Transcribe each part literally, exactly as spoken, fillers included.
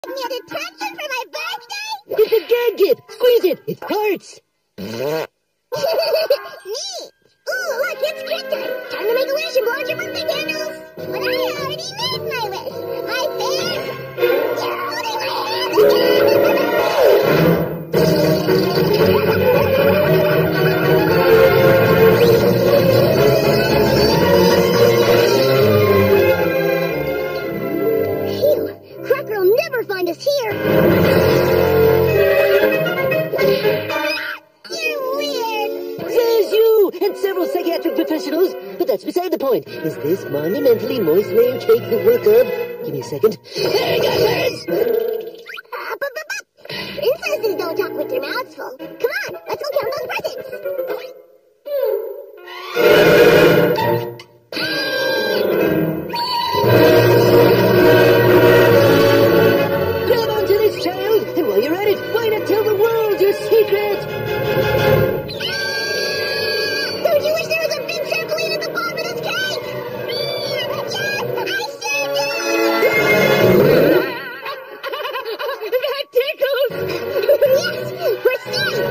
Give me a detention for my birthday? It's a gag gift. Squeeze it. It hurts. Neat. Ooh, look, it's cake time. Time to make a wish and blow out your birthday candles. But I already made my wish. My face. You're holding my hand again. Phew, Crocker will never find us here. You're weird. Says you and several psychiatric professionals. But that's beside the point. Is this monumentally moist layer cake the work of? Give me a second. There you go, birds! Up, up, up, up. Princesses don't talk with their mouths full. Come on, let's go count those presents. Grab onto this, child. And while you're at it, why not tell the world your secret? Don't you wish there was a big trampoline at the bottom of this cake? Yes, I sure do! That tickles! Yes, we're safe!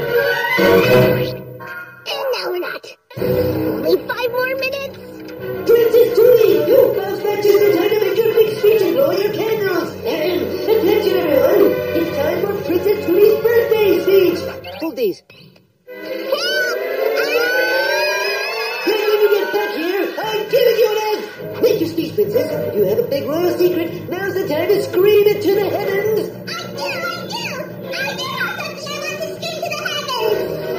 And now we're not. Only five more minutes. Princess Tootie, you bounce back just in time to make your big speech and blow your candles. And attention, everyone. It's time for Princess Tootie's birthday speech. Hold these. Help! Then when you get back here, I'm giving you an egg. Make your speech, Princess. You have a big royal secret. Now's the time to scream it to the heavens. I do, I do! I do have something I want to scream to the heavens!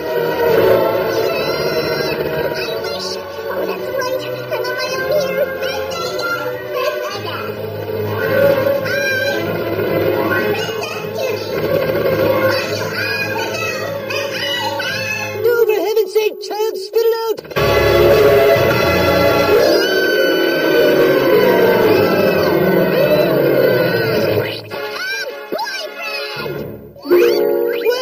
I wish! Oh, that's right! I'm on my own here! Birthday gas! Birthday gas! I... Princess Tootie! Want you all to know that I have... No, for heaven's sake, child, spit it out. boyfriend! What?